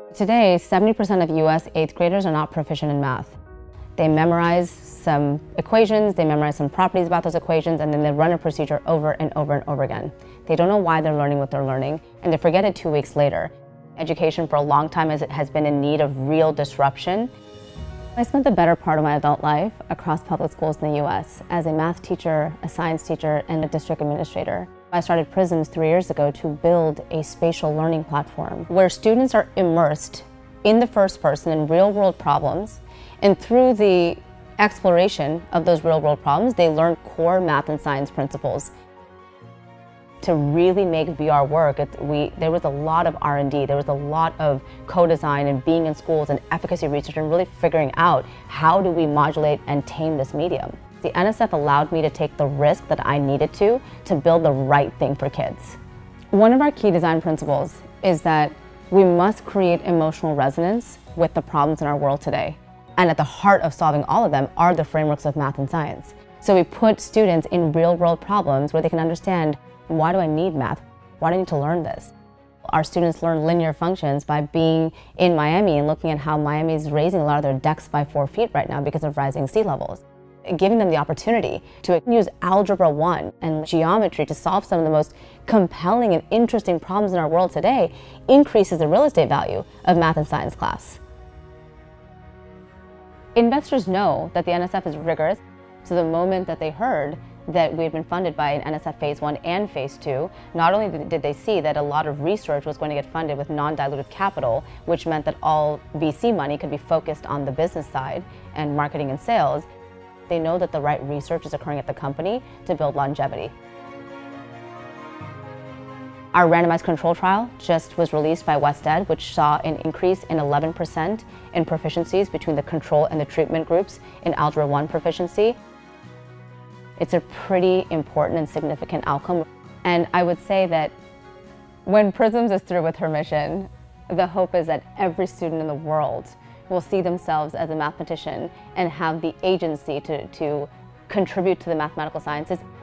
Today, 70% of US 8th graders are not proficient in math. They memorize some equations, they memorize some properties about those equations, and then they run a procedure over and over and over again. They don't know why they're learning what they're learning, and they forget it 2 weeks later. Education for a long time has been in need of real disruption. I spent the better part of my adult life across public schools in the US as a math teacher, a science teacher, and a district administrator. I started Prisms 3 years ago to build a spatial learning platform where students are immersed in the first person in real-world problems, and through the exploration of those real-world problems, they learn core math and science principles. To really make VR work, there was a lot of R&D, there was a lot of co-design and being in schools and efficacy research and really figuring out how do we modulate and tame this medium. The NSF allowed me to take the risk that I needed to build the right thing for kids. One of our key design principles is that we must create emotional resonance with the problems in our world today. And at the heart of solving all of them are the frameworks of math and science. So we put students in real-world problems where they can understand, why do I need math? Why do I need to learn this? Our students learn linear functions by being in Miami and looking at how Miami is raising a lot of their decks by 4 feet right now because of rising sea levels. Giving them the opportunity to use Algebra 1 and geometry to solve some of the most compelling and interesting problems in our world today increases the real estate value of math and science class. Investors know that the NSF is rigorous, so the moment that they heard that we had been funded by an NSF Phase 1 and Phase 2, not only did they see that a lot of research was going to get funded with non-dilutive capital, which meant that all VC money could be focused on the business side and marketing and sales, they know that the right research is occurring at the company to build longevity. Our randomized control trial just was released by WestEd, which saw an increase in 11% in proficiencies between the control and the treatment groups in Algebra 1 proficiency. It's a pretty important and significant outcome. And I would say that when Prisms is through with her mission, the hope is that every student in the world will see themselves as a mathematician and have the agency to contribute to the mathematical sciences.